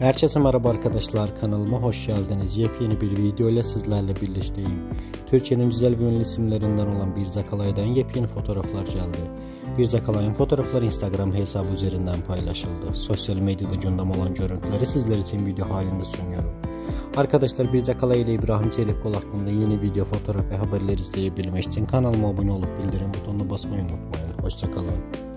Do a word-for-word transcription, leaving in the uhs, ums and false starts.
Herkese merhaba arkadaşlar, kanalıma hoş geldiniz. Yepyeni bir video ile sizlerle birlikteyim. Türkiye'nin güzel ve ünlü isimlerinden olan Birza Kalay'dan yepyeni fotoğraflar geldi. Birza Kalay'ın fotoğrafları Instagram hesabı üzerinden paylaşıldı. Sosyal medyada gündem olan görüntüleri sizler için video halinde sunuyorum. Arkadaşlar, Birza Kalay ile İbrahim Çelikkol hakkında yeni video, fotoğraf ve haberler izleyebilmek için kanalıma abone olup bildirim butonuna basmayı unutmayın. Hoşça kalın.